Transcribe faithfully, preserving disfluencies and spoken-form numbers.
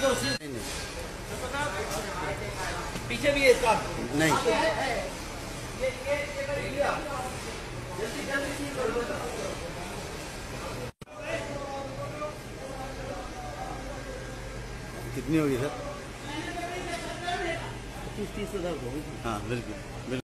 پیچھے بھی ہے اس کا نہیں کتنی ہوگی سر؟ پچیس تیس ہزار ہوگی. ہاں بالکل بالکل.